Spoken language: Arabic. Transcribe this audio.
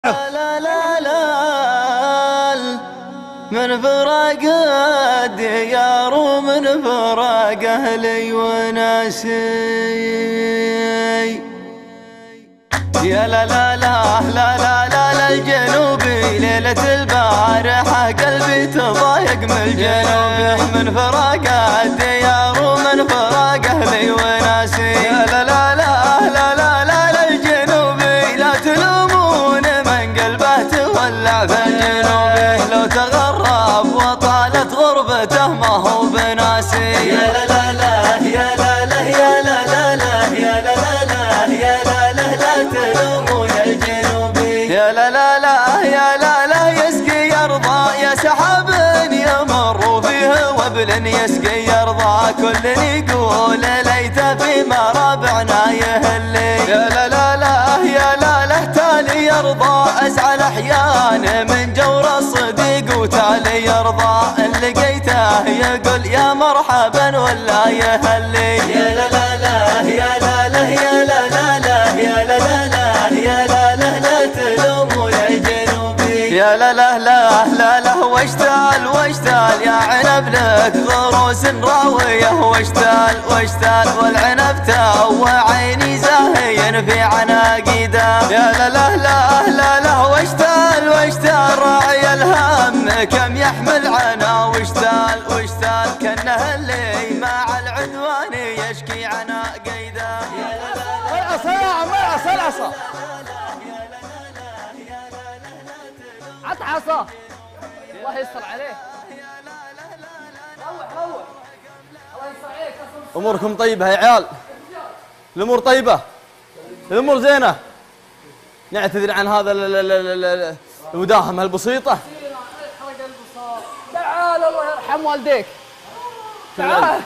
لا لا لا من فراق الديار ومن فراق أهلي وناسي. يا لا لا لا لا لا لا الجنوبي ليلة البارحة قلبي تضايق من الجنوبي من فراق الديار ومن فراق أهلي وناسي. يا لا لا لا لا لا لا الجنوبي لا تلومون من قلبه تولع في الجنوبي لو تغرب وطالت غربته ما هو بناسي. يا لا لا لا يا لا لا يا لا لا لا يا لا لا لا يا لا لا لا تلومون الجنوبي. يا لا لا لا يا لا لا يسقي يرضى يا سحاب يمر فيه وبل يسقي يرضى كل يقول ليت فيما ربعنا يهلي. يا لا لا لا يا لا لا تالي يرضى ازعل احيان من جور الصديق وتالي يرضى ان لقيته يقول يا مرحبا ولا يهلي. يا لا لا لا يا لا لا يا لا لا لا يا لا لا لا يا لا لا لا تلومون الجنوبي. يا لا لا لا لا لا واشتال واشتال يا عنب لك ضروس راويه واشتال واشتال والعنب تو عيني زاهين في عناقيده. يا لا لا لا لا لا واشتال واشتال راعي الهم كم يحمل عنا واشتال واشتال كانه اللي مع العدوان يشكي عنا قيده. يا لا لا لا العصا يا عم العصا العصا عط عصا الله يستر عليه. روح روح الله يستر عليك. اموركم طيبه يا عيال؟ الامور طيبه؟ الامور زينه؟ نعتذر عن هذا المداهمه البسيطه. تعال الله يرحم والديك تعال.